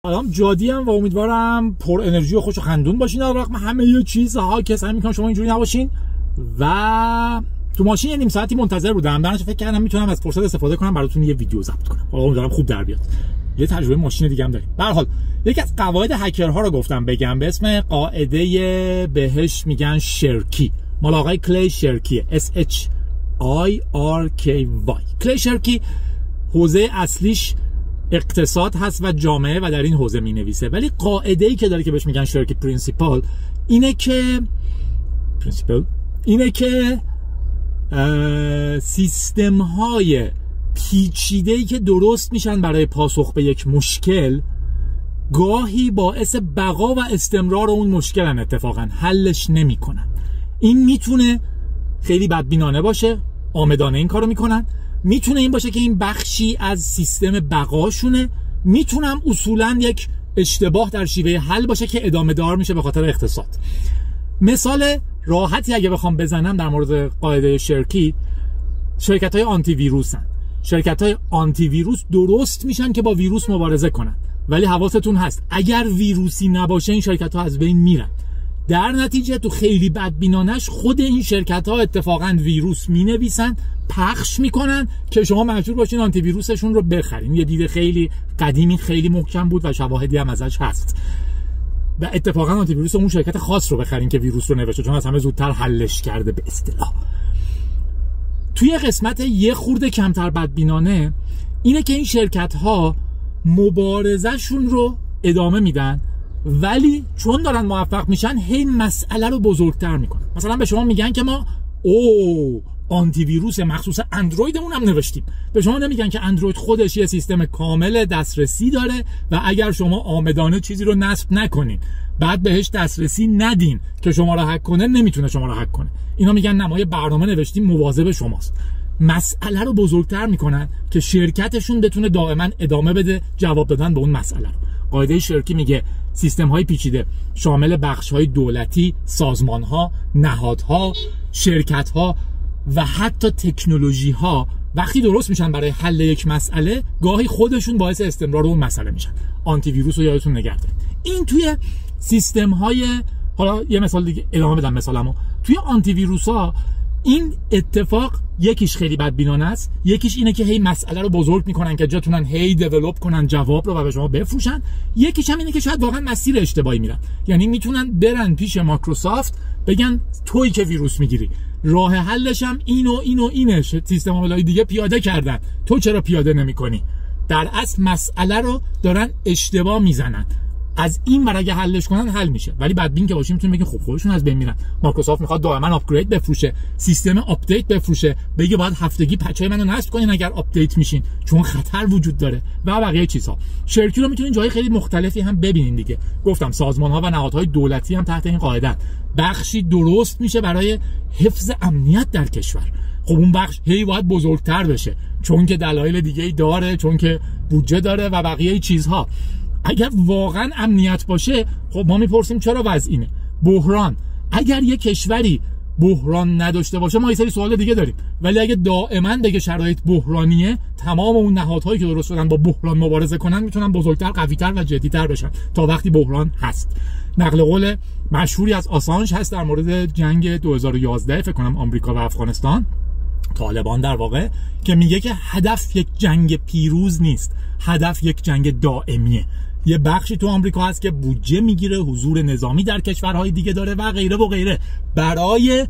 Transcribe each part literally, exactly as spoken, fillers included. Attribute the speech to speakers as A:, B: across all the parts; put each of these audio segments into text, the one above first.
A: سلام جادی ام و امیدوارم پر انرژی و خوش و خندون باشین در رغم همه چیزها که سعی میکنم شما اینجوری نباشین. و تو ماشین یه نیم ساعتی منتظر بودم، درنش فکر کردم میتونم از فرصت استفاده کنم براتون یه ویدیو ضبط کنم. حالا امیدوارم خوب در بیاد. یه تجربه ماشین دیگه هم داریم. به هر حال یکی از قواعد هکرها رو گفتم بگم به اسم قاعده بهش میگن شرکی، مال آقای کلی شرکیه. اس اچ آی آر کی وای. کلی شرکی حوزه اصلیش اقتصاد هست و جامعه و در این حوزه می نویسه، ولی قاعده‌ای که داره که بهش میگن شرکی پرینسیپال اینه که پرینسیپل اینه که سیستم های پیچیده‌ای که درست میشن برای پاسخ به یک مشکل گاهی باعث بقا و استمرار اون مشکلن، اتفاقا حلش نمیکنن. این میتونه خیلی بدبینانه باشه، عامدانه این کارو میکنن، میتونه این باشه که این بخشی از سیستم بقاشونه، میتونم اصولا یک اشتباه در شیوه حل باشه که ادامه دار میشه به خاطر اقتصاد. مثال راحتی اگه بخوام بزنم در مورد قاعده شرکی، شرکت های آنتی ویروسن. شرکت های آنتی ویروس درست میشن که با ویروس مبارزه کنن، ولی حواستون هست اگر ویروسی نباشه این شرکت ها از بین میرن. در نتیجه تو خیلی بدبینانش خود این شرکت ها اتفاقا ویروس می نویسن، پخش میکنن که شما مجبور باشین آنتی ویروسشون رو بخرین. یه دید خیلی قدیمی خیلی محکم بود و شواهدی هم ازش هست. و اتفاقا آنتی ویروس اون شرکت خاص رو بخرین که ویروس رو نوشته، چون از همه زودتر حلش کرده به اصطلاح. توی قسمت یه خورده کمتر بدبینانه اینه که این شرکت ها مبارزهشون رو ادامه میدن، ولی چون دارن موفق میشن هی مسئله رو بزرگتر میکنن. مثلا به شما میگن که ما او آنتی ویروس مخصوص اندرویدمون هم نوشتیم. به شما نمیگن که اندروید خودش یه سیستم کامل دسترسی داره و اگر شما عامدانه چیزی رو نصب نکنین بعد بهش دسترسی ندین که شما رو هک کنه، نمیتونه شما رو هک کنه. اینا میگن نه ما یه برنامه نوشتیم مواظب شماست. مسئله رو بزرگتر میکنن که شرکتشون بتونه دائما ادامه بده جواب دادن به اون مسئله رو. قاعده شرکی میگه سیستم های پیچیده شامل بخش های دولتی، سازمان ها، نهادها، شرکت ها و حتی تکنولوژی ها وقتی درست میشن برای حل یک مسئله گاهی خودشون باعث استمرار اون مسئله میشن. آنتی ویروس رو یادتون نگه دارید. این توی سیستم های، حالا یه مثال دیگه ادامه بدم مثالمو، توی آنتی ویروس ها این اتفاق یکیش خیلی بدبینانه است، یکیش اینه که هی مسئله رو بزرگ میکنن که جاتونن هی دیولپ کنن جواب رو و به شما بفروشن، یکیش هم اینه که شاید واقعا مسیر اشتباهی میرن. یعنی میتونن برن پیش مایکروسافت بگن تویی که ویروس میگیری، راه حلش هم این و این و اینه، سیستم عاملای دیگه پیاده کردن، تو چرا پیاده نمیکنی؟ در اصل مسئله رو دارن اشتباه میزنن. از این ور اگه حلش کنن حل میشه، ولی بدبین که باشیم میتونیم بگیم خب خودشون از بین میرن. مایکروسافت میخواد دائما آپگرید بفروشه، سیستم آپدیت بفروشه، بگه باید هفتگی پچای منو نصب کنین اگر آپدیت میشین چون خطر وجود داره و بقیه چیزها. شرکی رو میتونین جای خیلی مختلفی هم ببینین دیگه. گفتم سازمان ها و نهادهای دولتی هم تحت این قاعده بخشی درست میشه برای حفظ امنیت در کشور. خب اون بخش هی باید بزرگتر بشه چون که دلایل دیگه‌ای داره، چون که بودجه داره و بقیه چیزها. اگر واقعا امنیت باشه خب ما میپرسیم چرا وضع اینه؟ بحران. اگر یه کشوری بحران نداشته باشه ما یه سری سوال دیگه داریم، ولی اگه دائما بگه شرایط بحرانیه تمام اون نهادهایی که درست شدن با بحران مبارزه کنن میتونن بزرگتر، قوی‌تر و جدی‌تر بشن تا وقتی بحران هست. نقل قول مشهوری از آسانژ هست در مورد جنگ دو هزار و یازده فکر کنم آمریکا و افغانستان، طالبان در واقع، که میگه که هدف یک جنگ پیروز نیست، هدف یک جنگ دائمیه. یه بخشی تو آمریکا هست که بودجه میگیره، حضور نظامی در کشورهای دیگه داره و غیره و غیره برای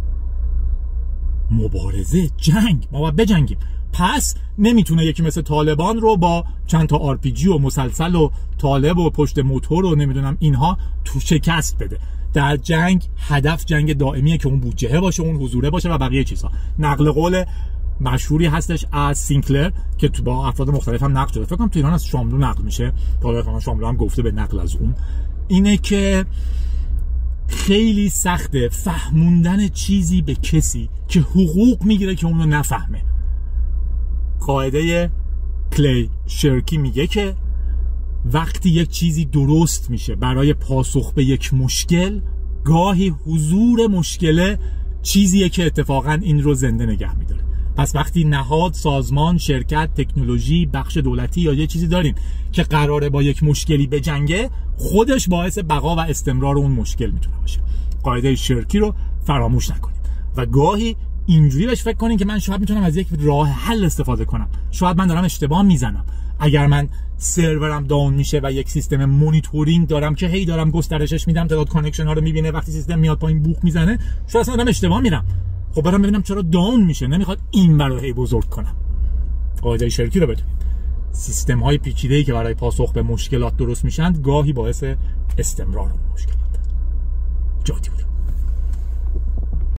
A: مبارزه، جنگ. ما باید بجنگیم. پس نمیتونه یکی مثل طالبان رو با چند تا آر پی جی و مسلسل و طالب و پشت موتور و نمیدونم اینها تو شکست بده. در جنگ هدف جنگ دائمیه که اون بودجه باشه، اون حضوره باشه و بقیه چیزها. نقل قول مشهوری هستش از سینکلر که تو با افراد مختلف هم نقل شده، فکر کنم تو ایران از شاملو نقل میشه، طالبان شاملو هم گفته به نقل از اون، اینه که خیلی سخته فهموندن چیزی به کسی که حقوق میگیره که اونو نفهمه. قاعده کلی شرکی میگه که وقتی یک چیزی درست میشه برای پاسخ به یک مشکل، گاهی حضور مشکله چیزیه که اتفاقا این رو زنده نگه میداره. پس وقتی نهاد، سازمان، شرکت، تکنولوژی، بخش دولتی یا یه چیزی دارین که قراره با یک مشکلی بجنگه، خودش باعث بقا و استمرار اون مشکل میتونه باشه. قاعده شرکی رو فراموش نکنید و گاهی اینجوری بهش فکر کنین که من شاید میتونم از یک راه حل استفاده کنم، شاید من دارم اشتباه میزنم. اگر من سرورم داون میشه و یک سیستم مونیتورینگ دارم که هی دارم گسترشش میدم، تعداد کانکشن ها رو میبینه، وقتی سیستم میاد پایین بوق میزنه، شاید اصلا دارم اشتباه میرم. خب برام ببینم چرا داون میشه، نمیخواد این برو هی بزرگ کنم. قاعده شرکی رو بدونید. سیستم های پیچیده‌ای که برای پاسخ به مشکلات درست میشن گاهی باعث استمرار اون مشکلات. جاتی بود.